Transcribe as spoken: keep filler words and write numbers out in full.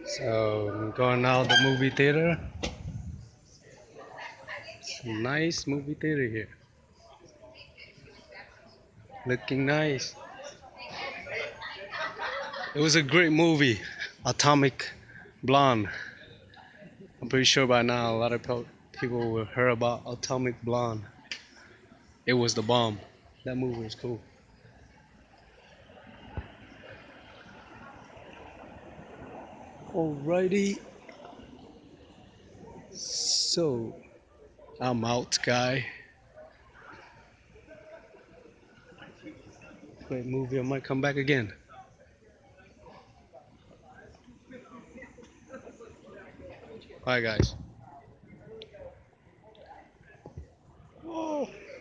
So I'm going out the movie theater. It's a nice movie theater here. Looking nice. It was a great movie, Atomic Blonde. I'm pretty sure by now a lot of people will heard about Atomic Blonde. It was the bomb. That movie was cool. Alrighty. So I'm out, guy. Great movie. I might come back again. Bye, guys.